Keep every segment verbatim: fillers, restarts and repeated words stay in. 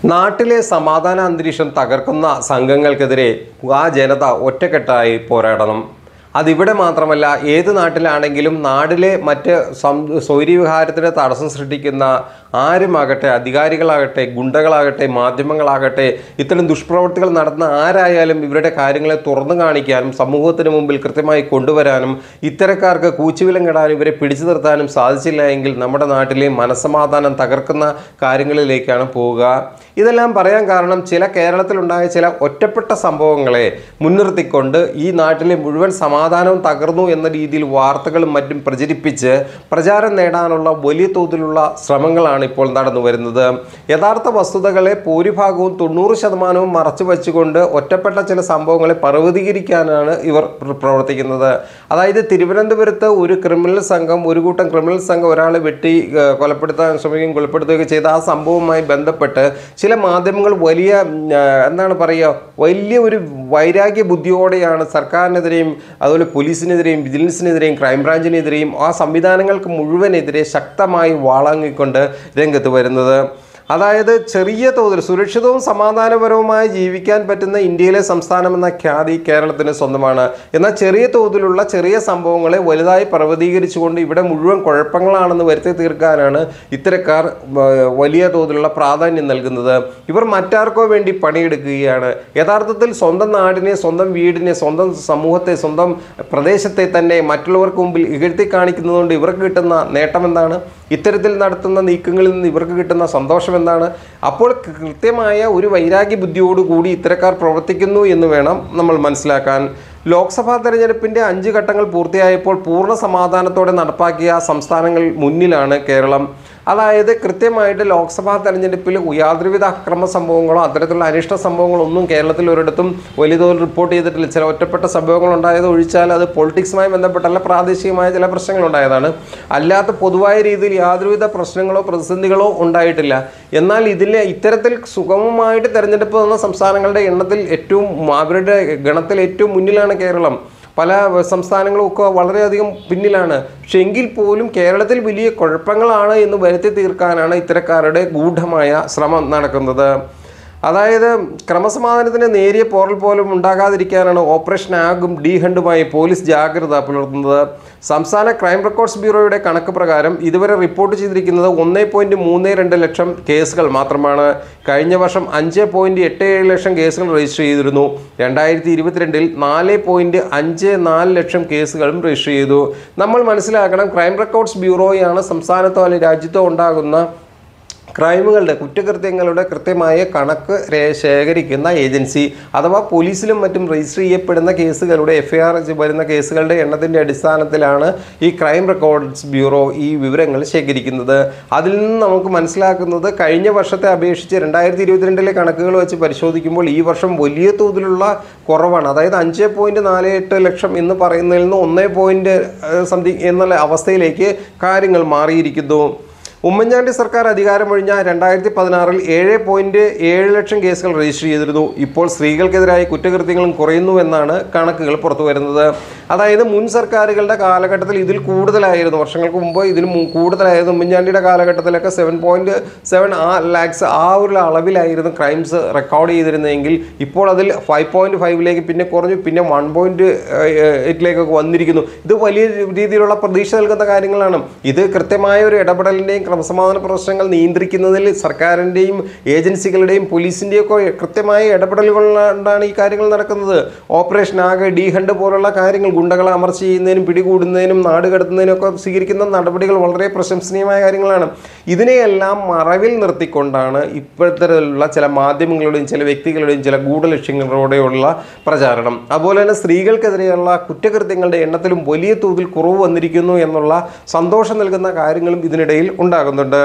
നാട്ടിലെ സമാധാന അന്തരീക്ഷം തകർക്കുന്ന സംഘങ്ങൾക്കെതിരെ ആ ജനത ഒറ്റക്കെട്ടായി പോരാടണം. അതിവിടെ മാത്രമല്ല, ഏത് നാട്ടിലാണെങ്കിലും നാട്ടിലെ മറ്റ് സം സ്വൈര്യവിഹാരത്തിന് തടസ്സം സൃഷ്ടിക്കുന്ന ആരുമാകട്ടെ, അധികാരികളാകട്ടെ, ഗുണ്ടകളാകട്ടെ, മാധ്യമങ്ങളാകട്ടെ, ഇത്തരം ദുഷ്പ്രവൃത്തികൾ നടത്തുന്ന ആരായാലും ഇവരുടെ കാര്യങ്ങളെ തുറന്നു കാണിക്കാനും സമൂഹത്തിന് മുമ്പിൽ കൃത്യമായി കൊണ്ടുവരാനും ഇത്തരക്കാർക്ക് കൂച്ചുവിലങ്ങിടാനും ഇവരെ പിടിച്ചു നിർത്താനും സാധിച്ചില്ല എങ്കിൽ നമ്മുടെ നാട്ടിലെ മനസ്സമാധാനം തകർക്കുന്ന കാര്യങ്ങളിലേക്കാണ് പോവുക. ഇതെല്ലാം പറയാൻ കാരണം ചില കേരളത്തിലുണ്ടായ ചില ഒറ്റപ്പെട്ട സംഭവങ്ങളെ മുൻനിർത്തിക്കൊണ്ട് ഈ നാട്ടിലെ മുഴുവൻ സമാധാനവും തകർന്നു എന്ന രീതിയിൽ വാർത്തകളും മറ്റും പ്രചരിപ്പിച്ച് പ്രചാരം നേടാനുള്ള വലിയ തോതിലുള്ള ശ്രമങ്ങളാണ് ഇപ്പോൾ നടന്നു വരുന്നത്. യഥാർത്ഥ വസ്തുതകളെ ഭൂരിഭാഗവും തൊണ്ണൂറ് ശതമാനവും മറച്ചു വെച്ചുകൊണ്ട് ഒറ്റപ്പെട്ട ചില സംഭവങ്ങളെ പർവ്വതീകരിക്കാനാണ് ഇവർ പ്രവർത്തിക്കുന്നത്. അതായത് തിരുവനന്തപുരത്ത് ഒരു ക്രിമിനൽ സംഘം ഒരു കൂട്ടം ക്രിമിനൽ സംഘം ഒരാളെ വെട്ടി കൊലപ്പെടുത്താൻ ശ്രമിക്കുകയും കൊലപ്പെടുത്തുകയൊക്കെ ചെയ്ത ആ സംഭവവുമായി ബന്ധപ്പെട്ട് ചില മാധ്യമങ്ങൾ വലിയ എന്താണ് പറയുക വലിയ ഒരു വൈരാഗ്യ ബുദ്ധിയോടെയാണ് സർക്കാരിനെതിരെയും അതുപോലെ പോലീസിനെതിരെയും വിജിലൻസിനെതിരെയും ക്രൈംബ്രാഞ്ചിനെതിരെയും ആ സംവിധാനങ്ങൾക്ക് മുഴുവനെതിരെ ശക്തമായി വാളാങ്ങിക്കൊണ്ട് രംഗത്ത് വരുന്നത്. അതായത് ചെറിയ തോതിൽ സുരക്ഷിതവും സമാധാനപരവുമായി ജീവിക്കാൻ പറ്റുന്ന ഇന്ത്യയിലെ സംസ്ഥാനം എന്ന ഖ്യാതി കേരളത്തിന് സ്വന്തമാണ്. എന്നാൽ ചെറിയ തോതിലുള്ള ചെറിയ സംഭവങ്ങളെ വലുതായി പർവ്വതീകരിച്ചുകൊണ്ട് ഇവിടെ മുഴുവൻ കുഴപ്പങ്ങളാണെന്ന് വരുത്തി തീർക്കാനാണ് ഇത്തരക്കാർ വലിയ തോതിലുള്ള പ്രാധാന്യം നൽകുന്നത്. ഇവർ മറ്റാർക്കോ വേണ്ടി പണിയെടുക്കുകയാണ്. യഥാർത്ഥത്തിൽ സ്വന്തം നാടിനെ, സ്വന്തം വീടിനെ, സ്വന്തം സമൂഹത്തെ, സ്വന്തം പ്രദേശത്തെ തന്നെ മറ്റുള്ളവർക്ക് മുമ്പിൽ ഇകഴ്ത്തി കാണിക്കുന്നതുകൊണ്ട് ഇവർക്ക് കിട്ടുന്ന നേട്ടം എന്താണ്? ഇത്തരത്തിൽ നടത്തുന്ന നീക്കങ്ങളിൽ നിന്ന് ഇവർക്ക് കിട്ടുന്ന സന്തോഷം എന്താണ്? അപ്പോൾ കൃത്യമായ ഒരു വൈരാഗ്യ ബുദ്ധിയോടുകൂടി ഇത്തരക്കാർ പ്രവർത്തിക്കുന്നു എന്ന് വേണം നമ്മൾ മനസ്സിലാക്കാൻ. ലോക്സഭാ തെരഞ്ഞെടുപ്പിൻ്റെ അഞ്ച് ഘട്ടങ്ങൾ പൂർത്തിയായപ്പോൾ പൂർണ്ണ സമാധാനത്തോടെ നടപ്പാക്കിയ സംസ്ഥാനങ്ങൾ മുന്നിലാണ് കേരളം. അതായത് കൃത്യമായിട്ട് ലോക്സഭാ തെരഞ്ഞെടുപ്പിൽ യാതൊരുവിധ അക്രമ സംഭവങ്ങളോ അത്തരത്തിലുള്ള അനിഷ്ട സംഭവങ്ങളോ ഒന്നും കേരളത്തിൽ ഒരിടത്തും വലിയ തോതിൽ റിപ്പോർട്ട് ചെയ്തിട്ടില്ല. ചില ഒറ്റപ്പെട്ട സംഭവങ്ങൾ ഉണ്ടായത് ഒഴിച്ചാൽ അത് പൊളിറ്റിക്സുമായി ബന്ധപ്പെട്ടല്ല, പ്രാദേശികമായ ചില പ്രശ്നങ്ങളുണ്ടായതാണ്. അല്ലാത്ത പൊതുവായ രീതിയിൽ യാതൊരുവിധ പ്രശ്നങ്ങളോ പ്രതിസന്ധികളോ ഉണ്ടായിട്ടില്ല. എന്നാൽ ഇതിലെ ഇത്തരത്തിൽ സുഗമമായിട്ട് തെരഞ്ഞെടുപ്പ് വന്ന സംസ്ഥാനങ്ങളുടെ എണ്ണത്തിൽ ഏറ്റവും അവരുടെ ഗണത്തിൽ ഏറ്റവും മുന്നിലാണ് കേരളം. പല സംസ്ഥാനങ്ങളും ഒക്കെ വളരെയധികം പിന്നിലാണ്. പക്ഷെ എങ്കിൽ പോലും കേരളത്തിൽ വലിയ കുഴപ്പങ്ങളാണ് എന്ന് വരുത്തി തീർക്കാനാണ് ഇത്തരക്കാരുടെ ഗൂഢമായ ശ്രമം നടക്കുന്നത്. അതായത് ക്രമസമാധാനത്തിന് നേരിയ പോറൽ പോലും ഉണ്ടാകാതിരിക്കാനാണ് ഓപ്പറേഷൻ ആഗും ഡി ഹണ്ടുമായി പോലീസ് ജാഗ്രത പുലർത്തുന്നത്. സംസ്ഥാന ക്രൈം റെക്കോർഡ്സ് ബ്യൂറോയുടെ കണക്ക് പ്രകാരം ഇതുവരെ റിപ്പോർട്ട് ചെയ്തിരിക്കുന്നത് ഒന്ന് പോയിൻറ്റ് മൂന്ന് രണ്ട് ലക്ഷം കേസുകൾ മാത്രമാണ്. കഴിഞ്ഞ വർഷം അഞ്ച് പോയിൻറ്റ് എട്ട് ഏഴ് ലക്ഷം കേസുകൾ രജിസ്റ്റർ ചെയ്തിരുന്നു. രണ്ടായിരത്തി ഇരുപത്തിരണ്ടിൽ നാല് പോയിൻറ്റ് അഞ്ച് നാല് ലക്ഷം കേസുകളും രജിസ്റ്റർ ചെയ്തു. നമ്മൾ മനസ്സിലാക്കണം, ക്രൈം റെക്കോർഡ്സ് ബ്യൂറോയാണ് സംസ്ഥാനത്തോ അല്ലെങ്കിൽ രാജ്യത്തോ ഉണ്ടാകുന്ന ക്രൈമുകളുടെ കുറ്റകൃത്യങ്ങളുടെ കൃത്യമായ കണക്ക് ശേഖരിക്കുന്ന ഏജൻസി. അഥവാ പോലീസിലും മറ്റും രജിസ്റ്റർ ചെയ്യപ്പെടുന്ന കേസുകളുടെ എഫ് ഐ ആർ വരുന്ന കേസുകളുടെ എണ്ണത്തിൻ്റെ അടിസ്ഥാനത്തിലാണ് ഈ ക്രൈം റെക്കോർഡ്സ് ബ്യൂറോ ഈ വിവരങ്ങൾ ശേഖരിക്കുന്നത്. അതിൽ നിന്ന് നമുക്ക് മനസ്സിലാക്കുന്നത് കഴിഞ്ഞ വർഷത്തെ അപേക്ഷിച്ച് രണ്ടായിരത്തി ഇരുപത്തിരണ്ടിലെ കണക്കുകൾ വെച്ച് പരിശോധിക്കുമ്പോൾ ഈ വർഷം വലിയ തോതിലുള്ള കുറവാണ്. അതായത് അഞ്ച് പോയിൻറ്റ് നാല് എട്ട് ലക്ഷം എന്ന് പറയുന്നതിൽ നിന്ന് ഒന്ന് പോയിൻറ്റ് സംതിങ് എന്നുള്ള അവസ്ഥയിലേക്ക് കാര്യങ്ങൾ മാറിയിരിക്കുന്നു. ഉമ്മൻചാണ്ടി സർക്കാർ അധികാരമൊഴിഞ്ഞ രണ്ടായിരത്തി പതിനാറിൽ ഏഴ് പോയിൻറ്റ് ഏഴ് ലക്ഷം കേസുകൾ രജിസ്റ്റർ ചെയ്തിരുന്നു. ഇപ്പോൾ സ്ത്രീകൾക്കെതിരായ കുറ്റകൃത്യങ്ങളും കുറയുന്നുവെന്നാണ് കണക്കുകൾ പുറത്തു വരുന്നത്. അതായത് മുൻ സർക്കാരുകളുടെ കാലഘട്ടത്തിൽ ഇതിൽ കൂടുതലായിരുന്നു. വർഷങ്ങൾക്ക് മുമ്പ് ഇതിൽ കൂടുതലായിരുന്നു. ഉമ്മൻചാണ്ടിയുടെ കാലഘട്ടത്തിലൊക്കെ സെവൻ പോയിൻറ്റ് സെവൻ ആ ലാക്സ് ആ ഒരു അളവിലായിരുന്നു ക്രൈംസ് റെക്കോർഡ് ചെയ്തിരുന്നതെങ്കിൽ ഇപ്പോൾ അതിൽ ഫൈവ് പോയിൻറ്റ് ഫൈവിലേക്ക് പിന്നെ കുറഞ്ഞു, പിന്നെ വൺ പോയിൻറ്റ് എയ്റ്റിലേക്കൊക്കെ വന്നിരിക്കുന്നു. ഇത് വലിയ രീതിയിലുള്ള പ്രതീക്ഷ നൽകുന്ന കാര്യങ്ങളാണ്. ഇത് കൃത്യമായ ഒരു ഇടപെടലിൻ്റെയും ക്രമസമാധാന പ്രശ്നങ്ങൾ നിയന്ത്രിക്കുന്നതിൽ സർക്കാരിൻ്റെയും ഏജൻസികളുടെയും പോലീസിൻ്റെയും ഒക്കെ കൃത്യമായ ഇടപെടലുകൊണ്ടാണ് ഈ കാര്യങ്ങൾ നടക്കുന്നത്. ഓപ്പറേഷൻ ആഗ്, ഡി ഹണ്ട് പോലുള്ള കാര്യങ്ങൾ ഗുണ്ടകളെ അമർച്ച ചെയ്യുന്നതിനും പിടികൂടുന്നതിനും നാട് കടത്തുന്നതിനും ഒക്കെ സ്വീകരിക്കുന്ന നടപടികൾ വളരെ പ്രശംസനീയമായ കാര്യങ്ങളാണ്. ഇതിനെയെല്ലാം മറവിൽ നിർത്തിക്കൊണ്ടാണ് ഇപ്പോഴത്തെയുള്ള ചില മാധ്യമങ്ങളുടെയും ചില വ്യക്തികളുടെയും ചില ഗൂഢലക്ഷ്യങ്ങളോടെയുള്ള പ്രചാരണം. അതുപോലെ തന്നെ സ്ത്രീകൾക്കെതിരെയുള്ള കുറ്റകൃത്യങ്ങളുടെ എണ്ണത്തിലും വലിയ തോതിൽ കുറവ് വന്നിരിക്കുന്നു എന്നുള്ള സന്തോഷം നൽകുന്ന കാര്യങ്ങളും ഇതിനിടയിൽ ഉണ്ടാകുന്നുണ്ട്.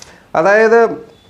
അതായത്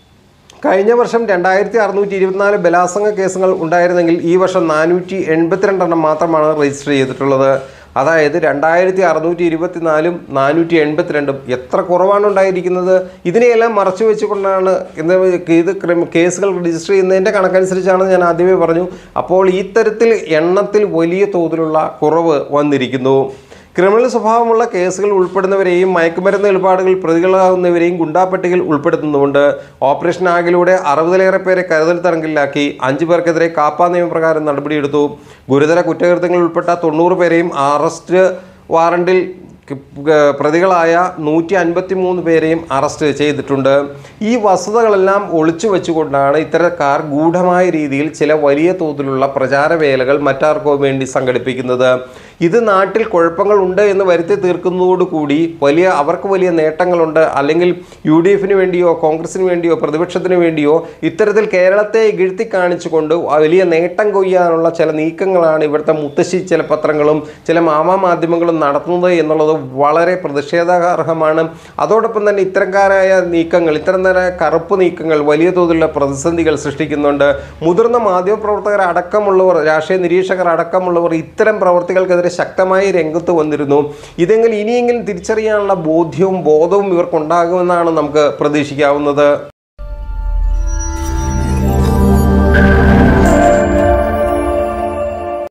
കഴിഞ്ഞ വർഷം രണ്ടായിരത്തി അറുന്നൂറ്റി ഇരുപത്തിനാല് ബലാത്സംഗ കേസുകൾ ഉണ്ടായിരുന്നെങ്കിൽ ഈ വർഷം നാനൂറ്റി എൺപത്തിരണ്ടെണ്ണം മാത്രമാണ് രജിസ്റ്റർ ചെയ്തിട്ടുള്ളത്. അതായത് രണ്ടായിരത്തി അറുന്നൂറ്റി ഇരുപത്തിനാലും നാനൂറ്റി എൺപത്തിരണ്ടും എത്ര കുറവാണ് ഉണ്ടായിരിക്കുന്നത്. ഇതിനെയെല്ലാം മറച്ചു വെച്ചുകൊണ്ടാണ് ഇന്ന് ഇത് കേസുകൾ രജിസ്റ്റർ ചെയ്യുന്നതിൻ്റെ കണക്കനുസരിച്ചാണ് ഞാൻ ആദ്യമേ പറഞ്ഞു. അപ്പോൾ ഈ തരത്തിൽ എണ്ണത്തിൽ വലിയ തോതിലുള്ള കുറവ് വന്നിരിക്കുന്നു. ക്രിമിനൽ സ്വഭാവമുള്ള കേസുകൾ ഉൾപ്പെടുന്നവരെയും മയക്കുമരുന്ന് ഇടപാടുകളിൽ പ്രതികളാകുന്നവരെയും ഗുണ്ടാപ്പട്ടികയിൽ ഉൾപ്പെടുത്തുന്നുമുണ്ട്. ഓപ്പറേഷൻ ആഗിലൂടെ അറുപതിലേറെ പേരെ കരുതൽ തടങ്കലിലാക്കി. അഞ്ചു പേർക്കെതിരെ കാപ്പ നിയമപ്രകാരം നടപടിയെടുത്തു. ഗുരുതര കുറ്റകൃത്യങ്ങളിൽ ഉൾപ്പെട്ട തൊണ്ണൂറ് പേരെയും അറസ്റ്റ് വാറണ്ടിൽ പ്രതികളായ നൂറ്റി അൻപത്തി മൂന്ന് പേരെയും അറസ്റ്റ് ചെയ്തിട്ടുണ്ട്. ഈ വസ്തുതകളെല്ലാം ഒളിച്ചു വെച്ചുകൊണ്ടാണ് ഇത്തരക്കാർ ഗൂഢമായ രീതിയിൽ ചില വലിയ തോതിലുള്ള പ്രചാരവേലകൾ മറ്റാർക്കോ വേണ്ടി സംഘടിപ്പിക്കുന്നത്. ഇത് നാട്ടിൽ കുഴപ്പങ്ങൾ ഉണ്ട് എന്ന് വരുത്തി തീർക്കുന്നതോടുകൂടി വലിയ അവർക്ക് വലിയ നേട്ടങ്ങളുണ്ട്, അല്ലെങ്കിൽ യു ഡി എഫിന് വേണ്ടിയോ കോൺഗ്രസിന് വേണ്ടിയോ പ്രതിപക്ഷത്തിന് വേണ്ടിയോ ഇത്തരത്തിൽ കേരളത്തെ ഇകഴ്ത്തി കാണിച്ചുകൊണ്ട് വലിയ നേട്ടം കൊയ്യാനുള്ള ചില നീക്കങ്ങളാണ് ഇവിടുത്തെ മുത്തശ്ശി ചില പത്രങ്ങളും ചില മാമാ മാധ്യമങ്ങളും നടത്തുന്നത് എന്നുള്ളത് വളരെ പ്രതിഷേധാർഹമാണ്. അതോടൊപ്പം തന്നെ ഇത്തരക്കാരായ നീക്കങ്ങൾ, ഇത്തരം തന്നെ കറുപ്പ് നീക്കങ്ങൾ വലിയ തോതിലുള്ള പ്രതിസന്ധികൾ സൃഷ്ടിക്കുന്നുണ്ട്. മുതിർന്ന മാധ്യമപ്രവർത്തകർ അടക്കമുള്ളവർ, രാഷ്ട്രീയ നിരീക്ഷകർ അടക്കമുള്ളവർ ഇത്തരം പ്രവർത്തികൾക്കെതിരെ ശക്തമായി രംഗത്ത് വന്നിരുന്നു. ഇതെങ്കിലും ഇനിയെങ്കിലും തിരിച്ചറിയാനുള്ള ബോധ്യവും ബോധവും ഇവർക്കുണ്ടാകുമെന്നാണ് നമുക്ക് പ്രതീക്ഷിക്കാവുന്നത്.